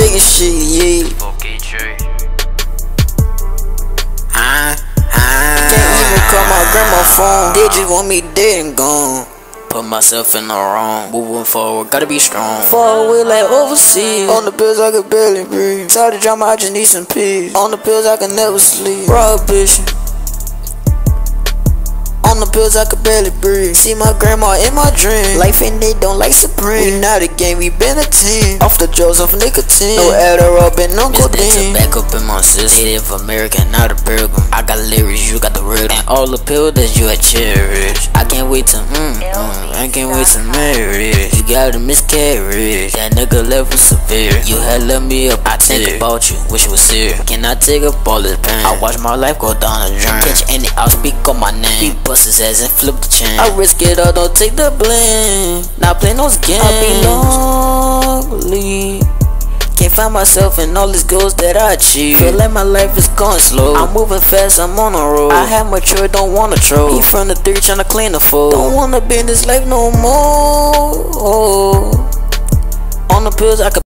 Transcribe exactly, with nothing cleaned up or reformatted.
hating shit, yeah. Okay, Trey. I, I can't even call my grandma phone. They just want me dead and gone. Put myself in the wrong. Moving forward, gotta be strong. Far away like overseas. On the pills I could barely breathe. Tired of drama, I just need some peace. On the pills I can never sleep. Prohibition. On the pills I could barely breathe. See my grandma in my dream. Life and they don't like Supreme. We not a game, we been a team. Off the drugs, off nicotine. No Adderall, been no codeine. Back up in my system. Native American, not a pilgrim. I got lyrics, you got the rhythm. And all the pills that you had cherished. I can't wait to mm, mm, I can't wait to marry. You got a miscarriage. That nigga left was severe. You had left me up, I think about you, wish it was serious. Can I take up all this pain? I watch my life go down a drain. Catch any, I'll speak on my name. Bust his ass and flip the chain. I risk it all, don't take the blame. Not play no games. I be lonely. Can't find myself in all these goals that I achieve. Feel like my life is going slow. I'm moving fast, I'm on the road. I have mature, don't wanna troll. He from the three tryna clean the fold. Don't wanna be in this life no more. On the pills I could